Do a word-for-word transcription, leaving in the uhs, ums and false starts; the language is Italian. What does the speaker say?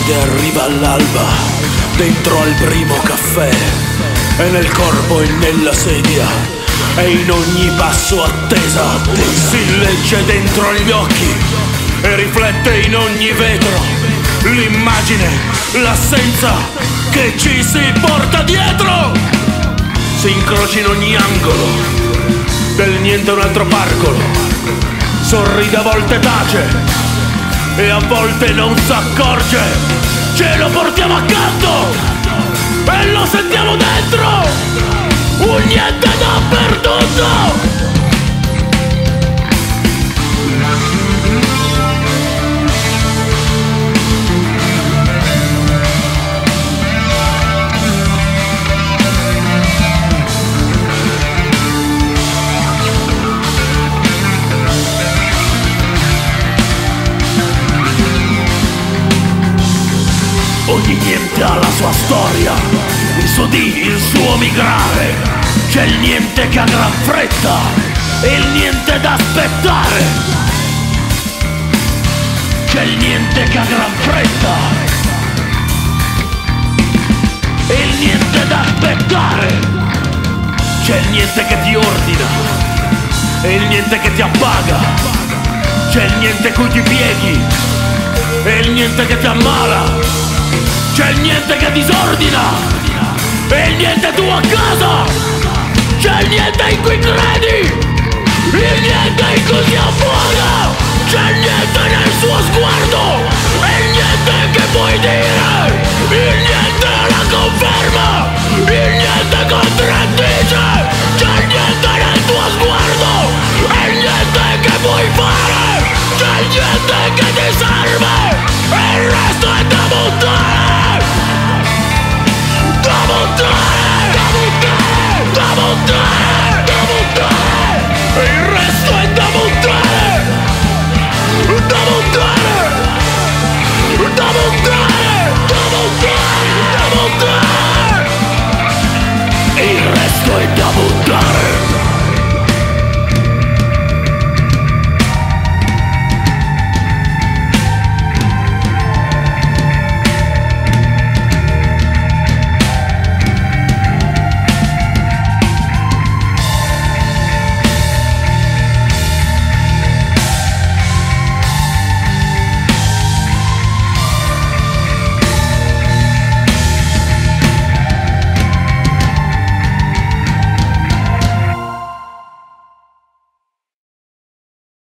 niente arriva all'alba, dentro al primo caffè, e nel corpo e nella sedia, e in ogni passo attesa, si legge dentro gli occhi e riflette in ogni vetro l'immagine, l'assenza che ci si porta dietro. Si incrocia in ogni angolo, del niente un altro parcolo, sorride, a volte tace e a volte non s'accorge. Ce lo portiamo accanto e lo sentiamo dentro, un niente dappertutto. Ogni niente ha la sua storia, il suo dì, il suo migrare. C'è il niente che ha gran fretta e il niente da aspettare. C'è il niente che ha gran fretta e il niente da aspettare. C'è il niente che ti ordina e il niente che ti appaga. C'è il niente cui ti pieghi e il niente che ti ammala. C'è il niente che disordina e il niente tuo a casa. C'è il niente in cui credi, il niente in cui ti affoga. C'è il niente nel suo sguardo e il niente che puoi dire. Il niente la conferma, il niente contraddice.